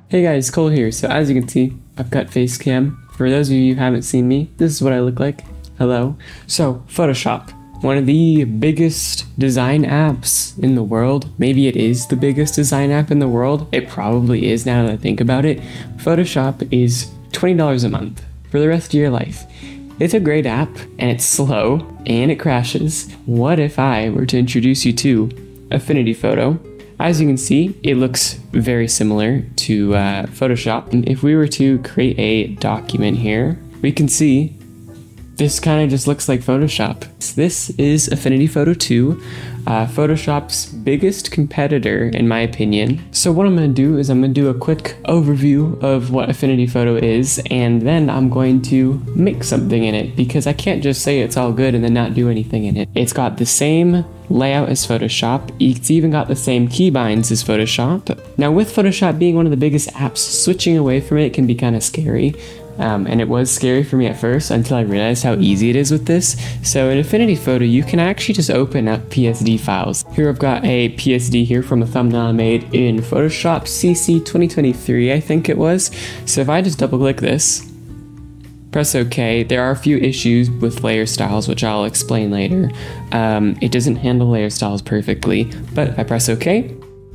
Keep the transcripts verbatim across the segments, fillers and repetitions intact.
Hey guys, Cole here. So as you can see, I've got face cam. For those of you who haven't seen me, this is what I look like. Hello. So Photoshop, one of the biggest design apps in the world. Maybe it is the biggest design app in the world. It probably is now that I think about it. Photoshop is twenty dollars a month for the rest of your life. It's a great app and it's slow and it crashes. What if I were to introduce you to Affinity Photo? As you can see, it looks very similar to uh, Photoshop. And if we were to create a document here, we can see this kind of just looks like Photoshop. This is Affinity Photo two, uh, Photoshop's biggest competitor in my opinion. So what I'm going to do is I'm going to do a quick overview of what Affinity Photo is, and then I'm going to make something in it, because I can't just say it's all good and then not do anything in it. It's got the same layout as Photoshop. It's even got the same keybinds as Photoshop. Now with Photoshop being one of the biggest apps, switching away from it can be kind of scary. Um, and it was scary for me at first until I realized how easy it is with this. So in Affinity Photo, you can actually just open up P S D files. Here I've got a P S D here from a thumbnail I made in Photoshop C C twenty twenty-three, I think it was. So if I just double click this, press OK, there are a few issues with layer styles, which I'll explain later. Um, it doesn't handle layer styles perfectly, but if I press OK,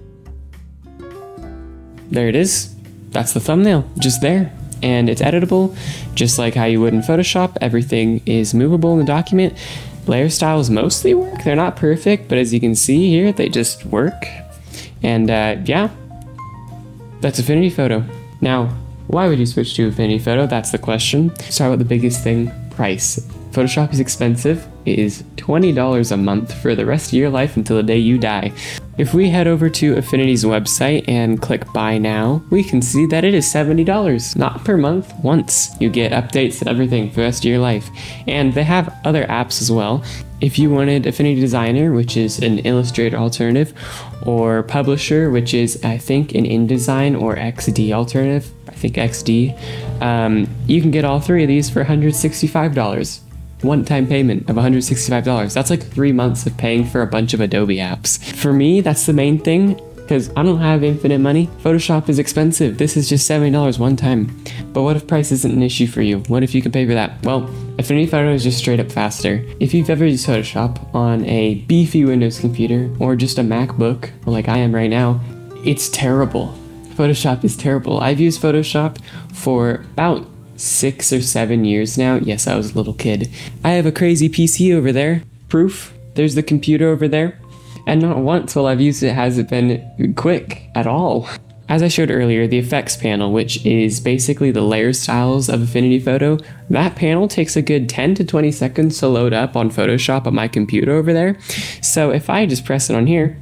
there it is. That's the thumbnail, just there. And it's editable, just like how you would in Photoshop. Everything is movable in the document. Layer styles mostly work. They're not perfect, but as you can see here, they just work. And uh, yeah, that's Affinity Photo. Now, why would you switch to Affinity Photo? That's the question. Start with the biggest thing, price. Photoshop is expensive. It is twenty dollars a month for the rest of your life until the day you die. If we head over to Affinity's website and click buy now, we can see that it is seventy dollars, not per month, once. You get updates and everything for the rest of your life. And they have other apps as well. If you wanted Affinity Designer, which is an Illustrator alternative, or Publisher, which is I think an InDesign or X D alternative, I think X D, um, you can get all three of these for one hundred sixty-five dollars. One-time payment of one hundred sixty-five dollars. That's like three months of paying for a bunch of Adobe apps. For me, that's the main thing, because I don't have infinite money. Photoshop is expensive. This is just seventy dollars one time. But what if price isn't an issue for you? What if you can pay for that? Well, Affinity Photo is just straight up faster. If you've ever used Photoshop on a beefy Windows computer or just a MacBook, like I am right now, it's terrible. Photoshop is terrible. I've used Photoshop for about six or seven years now. Yes, I was a little kid. I have a crazy P C over there. Proof. There's the computer over there. And not once while I've used it has it been quick at all. As I showed earlier, the effects panel, which is basically the layer styles of Affinity Photo, that panel takes a good ten to twenty seconds to load up on Photoshop on my computer over there. So if I just press it on here,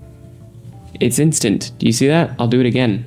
it's instant. Do you see that? I'll do it again.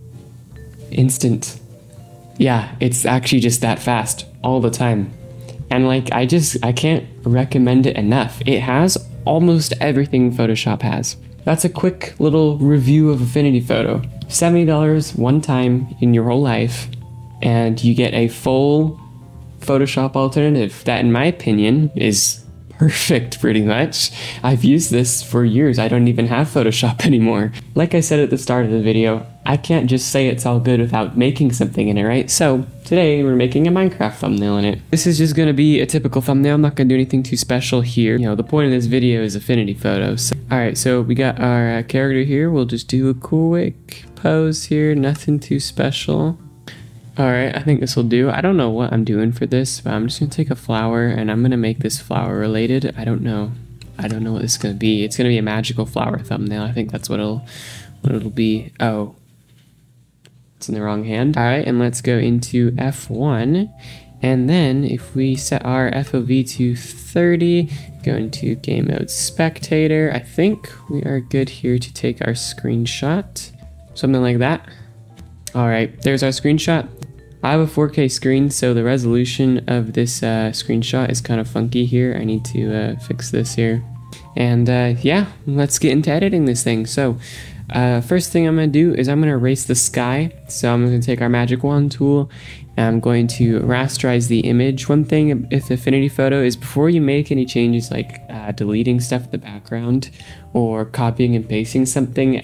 Instant. Yeah, it's actually just that fast all the time. And like, I just, I can't recommend it enough. It has almost everything Photoshop has. That's a quick little review of Affinity Photo. seventy dollars one time in your whole life, and you get a full Photoshop alternative that, in my opinion, is perfect pretty much. I've used this for years. I don't even have Photoshop anymore. Like I said at the start of the video, I can't just say it's all good without making something in it, right? So today we're making a Minecraft thumbnail in it. This is just gonna be a typical thumbnail. I'm not gonna do anything too special here. You know, the point of this video is Affinity Photo. So, all right, so we got our uh, character here. We'll just do a quick pose here. Nothing too special. All right, I think this will do. I don't know what I'm doing for this, but I'm just gonna take a flower and I'm gonna make this flower related. I don't know. I don't know what this is gonna be. It's gonna be a magical flower thumbnail. I think that's what it'll, what it'll be. Oh, it's in the wrong hand. All right, and let's go into F one. And then if we set our F O V to thirty, go into game mode spectator, I think we are good here to take our screenshot. Something like that. All right, there's our screenshot. I have a four K screen, so the resolution of this uh, screenshot is kind of funky here. I need to uh, fix this here. And uh, yeah, let's get into editing this thing. So uh, first thing I'm gonna do is I'm gonna erase the sky. So I'm gonna take our magic wand tool and I'm going to rasterize the image. One thing with Affinity Photo is before you make any changes like uh, deleting stuff in the background or copying and pasting something,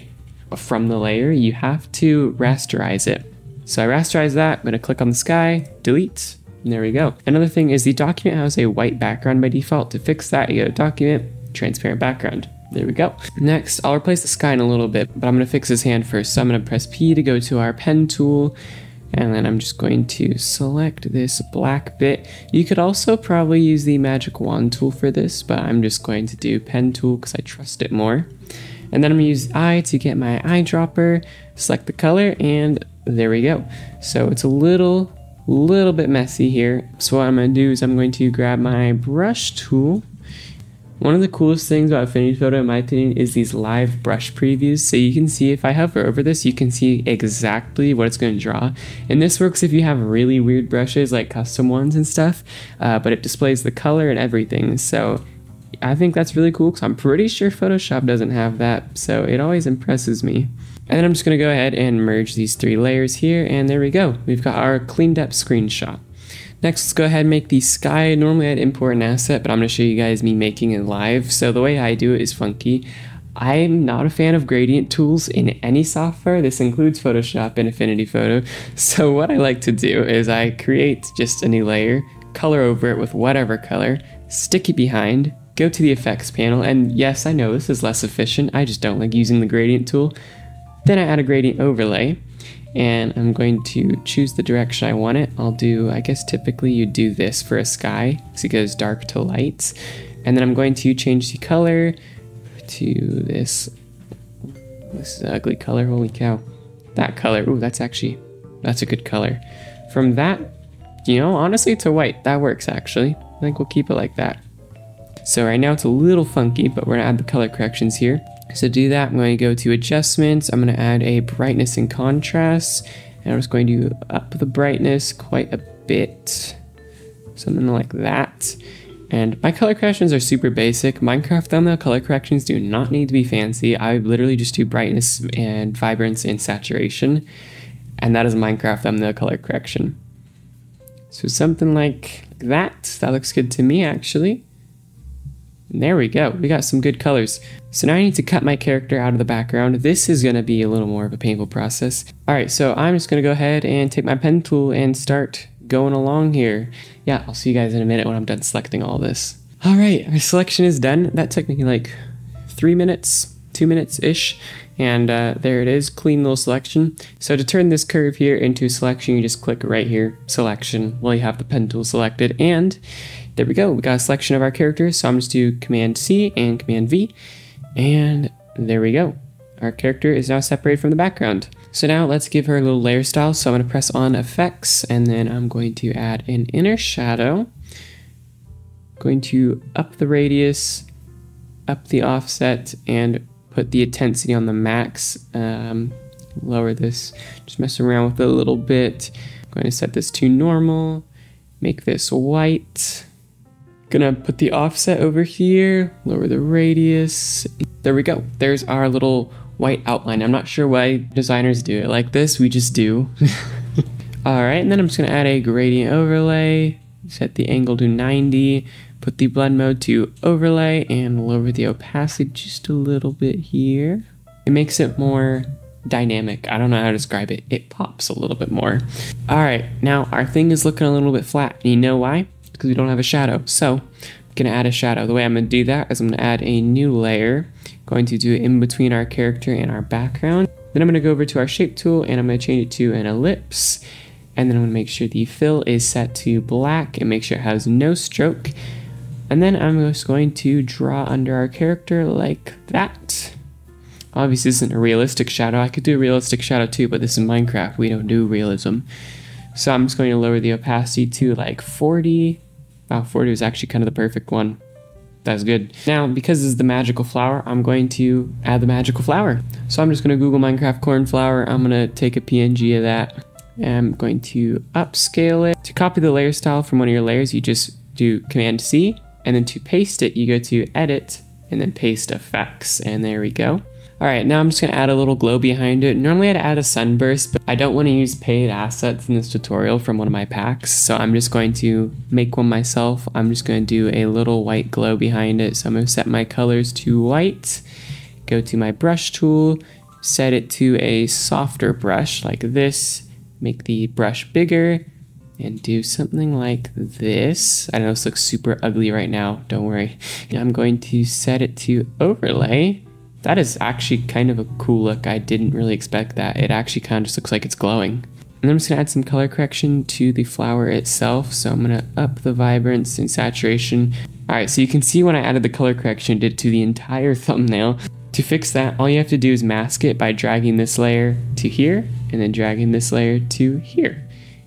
from the layer, you have to rasterize it. So I rasterize that, I'm gonna click on the sky, delete, and there we go. Another thing is the document has a white background by default. To fix that, you go to document, transparent background. There we go. Next, I'll replace the sky in a little bit, but I'm gonna fix his hand first. So I'm gonna press P to go to our pen tool, and then I'm just going to select this black bit. You could also probably use the magic wand tool for this, but I'm just going to do pen tool because I trust it more. And then I'm gonna use eye to get my eyedropper, select the color, and there we go. So it's a little, little bit messy here. So what I'm gonna do is I'm going to grab my brush tool. One of the coolest things about Affinity Photo, in my opinion, is these live brush previews. So you can see, if I hover over this, you can see exactly what it's going to draw. And this works if you have really weird brushes, like custom ones and stuff, uh, but it displays the color and everything. So I think that's really cool, because I'm pretty sure Photoshop doesn't have that. So it always impresses me. And then I'm just going to go ahead and merge these three layers here, and there we go. We've got our cleaned up screenshot. Next, let's go ahead and make the sky. Normally I'd import an asset, but I'm going to show you guys me making it live. So the way I do it is funky. I'm not a fan of gradient tools in any software. This includes Photoshop and Affinity Photo. So what I like to do is I create just a new layer, color over it with whatever color, stick it behind, go to the effects panel, and yes, I know this is less efficient. I just don't like using the gradient tool. Then I add a gradient overlay. And I'm going to choose the direction I want it. I'll do, I guess typically you do this for a sky, because it goes dark to light. And then I'm going to change the color to this, this is an ugly color, holy cow. That color, ooh, that's actually, that's a good color. From that, you know, honestly to white, that works actually. I think we'll keep it like that. So right now it's a little funky, but we're gonna add the color corrections here. So to do that, I'm going to go to adjustments. I'm going to add a brightness and contrast, and I'm just going to up the brightness quite a bit, something like that. And my color corrections are super basic. Minecraft thumbnail color corrections do not need to be fancy. I literally just do brightness and vibrance and saturation, and that is Minecraft thumbnail color correction. So something like that. That looks good to me, actually. And there we go, we got some good colors. So now I need to cut my character out of the background. This is gonna be a little more of a painful process. All right, so I'm just gonna go ahead and take my pen tool and start going along here. Yeah, I'll see you guys in a minute when I'm done selecting all this. All right, our selection is done. That took me like three minutes, two minutes-ish. And uh, there it is, clean little selection. So to turn this curve here into a selection, you just click right here, selection, while you have the pen tool selected. And there we go, we got a selection of our characters. So I'm just do Command C and Command V, and there we go. Our character is now separated from the background. So now let's give her a little layer style. So I'm gonna press on effects, and then I'm going to add an inner shadow. Going to up the radius, up the offset, and put the intensity on the max. Um, lower this, just mess around with it a little bit. I'm going to set this to normal, make this white. Gonna put the offset over here, lower the radius. There we go. There's our little white outline. I'm not sure why designers do it like this, we just do. All right, and then I'm just gonna add a gradient overlay, set the angle to ninety, put the blend mode to overlay, and lower the opacity just a little bit here. It makes it more dynamic. I don't know how to describe it. It pops a little bit more. All right, now our thing is looking a little bit flat. And you know why? Because we don't have a shadow. So I'm gonna add a shadow. The way I'm gonna do that is I'm gonna add a new layer. Going to do it in between our character and our background. Then I'm gonna go over to our shape tool and I'm gonna change it to an ellipse. And then I'm gonna make sure the fill is set to black and make sure it has no stroke. And then I'm just going to draw under our character like that. Obviously this isn't a realistic shadow. I could do a realistic shadow too, but this is Minecraft. We don't do realism. So I'm just going to lower the opacity to like forty. Wow, forty was actually kind of the perfect one. That's good. Now, because this is the magical flower, I'm going to add the magical flower. So I'm just going to Google Minecraft cornflower. I'm going to take a P N G of that. And I'm going to upscale it. To copy the layer style from one of your layers, you just do Command C. And then to paste it, you go to Edit and then Paste Effects. And there we go. All right, now I'm just gonna add a little glow behind it. Normally I'd add a sunburst, but I don't wanna use paid assets in this tutorial from one of my packs. So I'm just going to make one myself. I'm just gonna do a little white glow behind it. So I'm gonna set my colors to white, go to my brush tool, set it to a softer brush like this, make the brush bigger, and do something like this. I know this looks super ugly right now, don't worry. I'm going to set it to overlay. That is actually kind of a cool look. I didn't really expect that. It actually kind of just looks like it's glowing. And then I'm just gonna add some color correction to the flower itself. So I'm gonna up the vibrance and saturation. All right, so you can see when I added the color correction, it did to the entire thumbnail. To fix that, all you have to do is mask it by dragging this layer to here and then dragging this layer to here.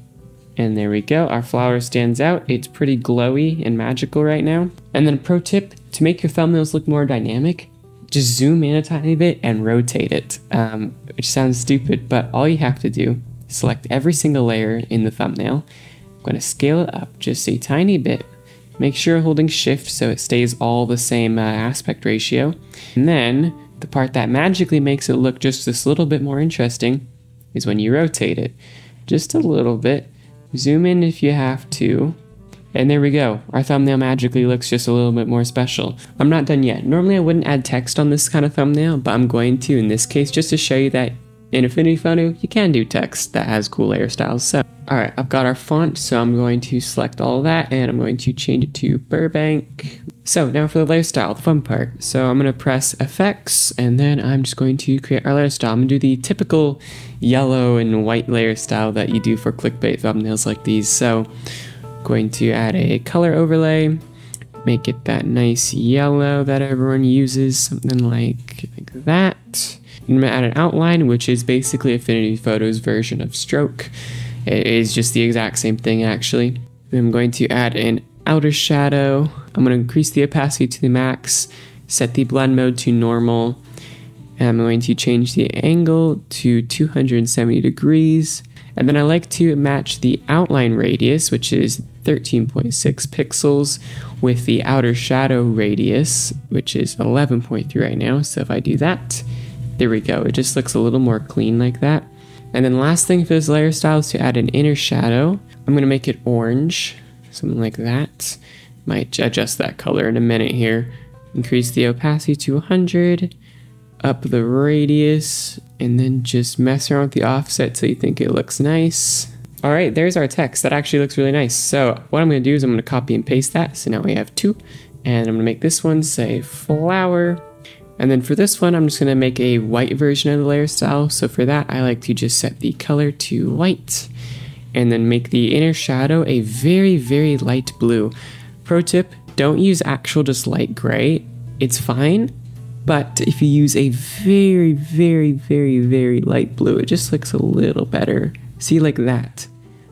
And there we go, our flower stands out. It's pretty glowy and magical right now. And then a pro tip, to make your thumbnails look more dynamic, just zoom in a tiny bit and rotate it, um, which sounds stupid, but all you have to do, select every single layer in the thumbnail. I'm gonna scale it up just a tiny bit. Make sure holding shift so it stays all the same uh, aspect ratio. And then the part that magically makes it look just this little bit more interesting is when you rotate it. Just a little bit. Zoom in if you have to. And there we go. Our thumbnail magically looks just a little bit more special. I'm not done yet. Normally I wouldn't add text on this kind of thumbnail, but I'm going to in this case just to show you that in Affinity Photo, you can do text that has cool layer styles. So, all right, I've got our font, so I'm going to select all of that and I'm going to change it to Burbank. So now for the layer style, the fun part. So I'm gonna press Effects and then I'm just going to create our layer style. I'm gonna do the typical yellow and white layer style that you do for clickbait thumbnails like these. So I'm going to add a color overlay, make it that nice yellow that everyone uses, something like, like that. I'm gonna add an outline, which is basically Affinity Photo's version of stroke. It is just the exact same thing actually. I'm going to add an outer shadow. I'm going to increase the opacity to the max, set the blend mode to normal, and I'm going to change the angle to two hundred seventy degrees. And then I like to match the outline radius, which is thirteen point six pixels, with the outer shadow radius, which is eleven point three right now. So if I do that, there we go. It just looks a little more clean like that. And then last thing for this layer style is to add an inner shadow. I'm going to make it orange. Something like that. Might adjust that color in a minute here. Increase the opacity to one hundred, up the radius, and then just mess around with the offset till you think it looks nice. All right, there's our text. That actually looks really nice. So what I'm gonna do is I'm gonna copy and paste that. So now we have two, and I'm gonna make this one say flower. And then for this one, I'm just gonna make a white version of the layer style. So for that, I like to just set the color to white. And then make the inner shadow a very, very light blue. Pro tip, don't use actual just light gray. It's fine, but if you use a very, very, very, very light blue, it just looks a little better. See, like that.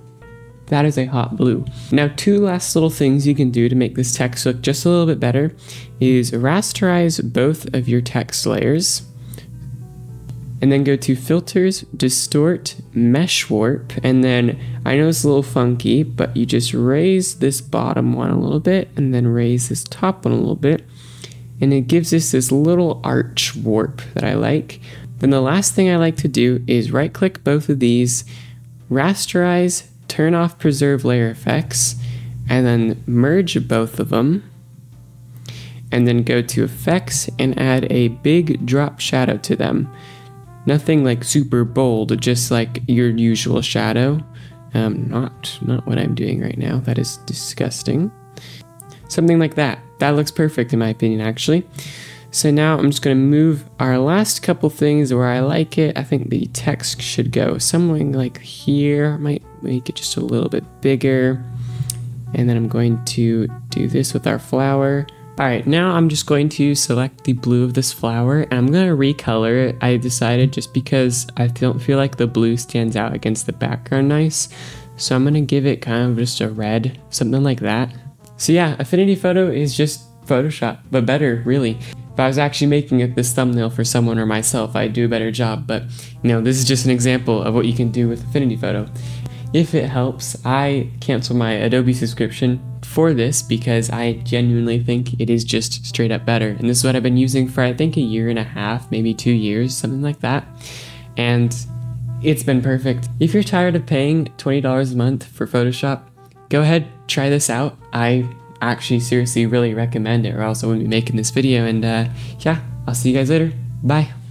That is a hot blue. Now, two last little things you can do to make this text look just a little bit better is rasterize both of your text layers. And then go to Filters, Distort, Mesh Warp, and then I know it's a little funky, but you just raise this bottom one a little bit and then raise this top one a little bit, and it gives us this little arch warp that I like. Then the last thing I like to do is right click both of these, rasterize, turn off preserve layer effects, and then merge both of them, and then go to Effects and add a big drop shadow to them. Nothing like super bold, just like your usual shadow. Um, not, not what I'm doing right now. That is disgusting. Something like that. That looks perfect in my opinion, actually. So now I'm just gonna move our last couple things where I like it. I think the text should go something like here. Might make it just a little bit bigger. And then I'm going to do this with our flower. All right, now I'm just going to select the blue of this flower and I'm gonna recolor it. I decided just because I don't feel like the blue stands out against the background nice. So I'm gonna give it kind of just a red, something like that. So yeah, Affinity Photo is just Photoshop, but better, really. If I was actually making it this thumbnail for someone or myself, I'd do a better job, but you know, this is just an example of what you can do with Affinity Photo. If it helps, I canceled my Adobe subscription for this because I genuinely think it is just straight up better. And this is what I've been using for I think a year and a half, maybe two years, something like that. And it's been perfect. If you're tired of paying twenty dollars a month for Photoshop, go ahead, try this out. I actually seriously really recommend it, or else I wouldn't be making this video. And uh, yeah, I'll see you guys later. Bye.